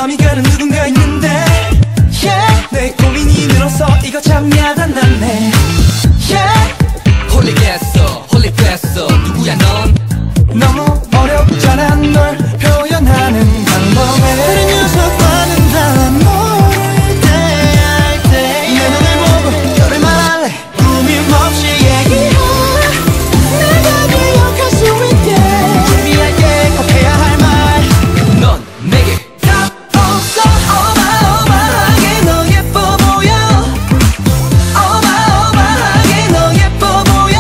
마음이 가는 누군가 있는데 yeah. 내 고민이 늘어서 이거 참 야단났네 yeah. 홀리겠어 홀리됐어 누구야 넌 너무 어렵잖아 널 표현하는 방법에 다른 녀석과는 달라 모를 때 내 눈을 보고 너를 말할래 꾸밈없이 얘기해 내가 기억할 수 있게 준비할게 꼭 해야 할 말 넌 내게 답 없어 어마어마하게 너 예뻐 보여 어마어마하게 너 예뻐 보여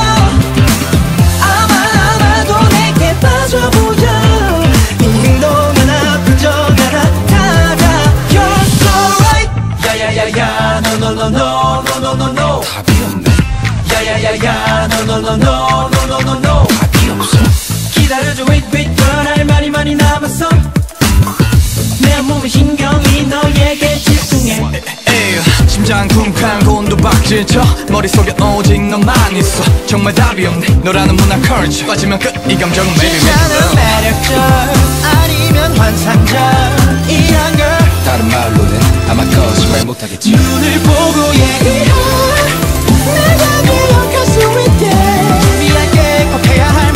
아마도 내게 빠져 보여 네 행동은 아픈 적 하나 다가 You're so right 야야야야 no no no no no no no no 답이 없네 야야야야 no no no no no no no no 답이 없어 기다려줘 wait wait 할 말이 많이 남았어 내 몸의 신경이 너에게 집중해 에이, 심장 쿵쾅 곤두박질쳐 머릿속에 오직 너만 있어 정말 답이 없네 너라는 문화 컬처 빠지면 끝 이 감정은 매일 괜찮은 매력적 아니면 환상적이란 걸 다른 말로는 아마 거짓말 못하겠지 눈을 보고 얘기해 내가 기억할 수 있게 준비할게 꼭 해야 할